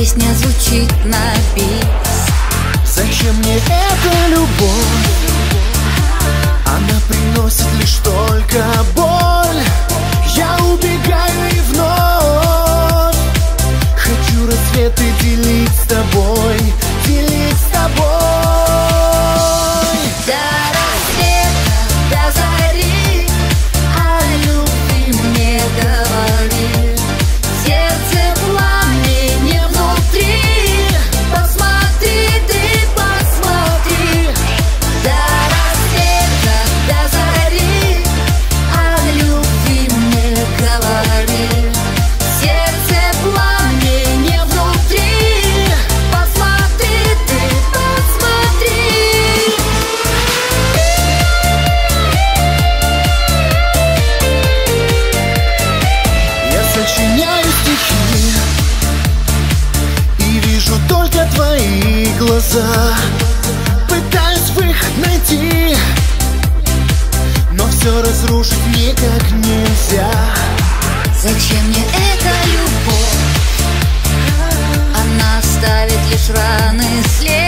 песня звучит на бис. Зачем мне эта любовь? Она приносит лишь только боль. Я убегаю и вновь хочу рассветы делить с тобой, делить с тобой. До рассвета, до зари о любви мне говори. Сердце пламени внутри. Посмотри, ты посмотри. До рассвета, до зари о любви мне говори. Сердце пламени внутри. Посмотри, ты посмотри. Я сочиняю стихи и вижу только твои глаза. Пытаюсь выход найти, но все разрушить никак нельзя. Зачем мне эта любовь? Она оставит лишь раны, след.